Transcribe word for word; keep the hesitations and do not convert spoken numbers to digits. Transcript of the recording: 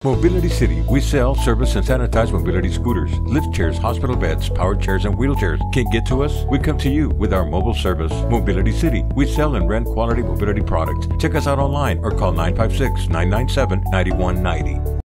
Mobility City. We sell, service, and sanitize mobility scooters, lift chairs, hospital beds, powered chairs, and wheelchairs. Can't get to us? We come to you with our mobile service. Mobility City. We sell and rent quality mobility products. Check us out online or call nine five six, nine nine seven, nine one nine zero.